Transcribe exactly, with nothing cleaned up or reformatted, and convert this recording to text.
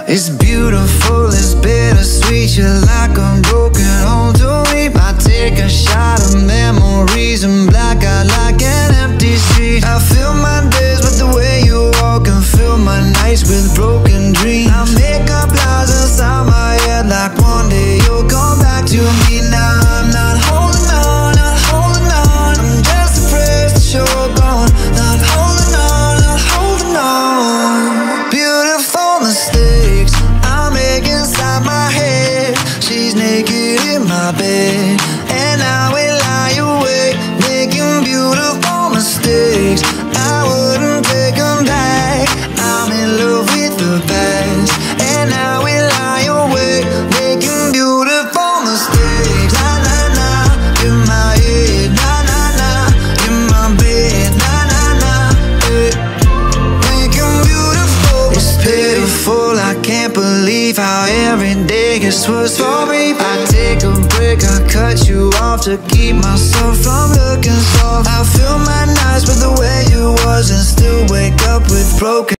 It's beautiful, it's bittersweet. You're like a broken home to me. I take a shot of memories and black out like an empty street. I fill my days with the way you walk and fill my nights with broken dreams. I make up lies inside my head like one day you'll come back to me. Now I'm not holding on, not holding on. I'm just afraid that you're gone. Not holding on, not holding on. Beautiful mistakes I make inside my head. She's naked in my bed and I will lie awake, making beautiful mistakes. I wouldn't take them back. I'm in love with the past and I will lie awake, making beautiful mistakes. La la la, in my head. La la la, in my bed. La la la, eh. Making beautiful. It's pitiful, I can't believe how every day gets worse for me. I take a break, I cut you off to keep myself from looking soft. I fill my nights with the way you was and still wake up with broken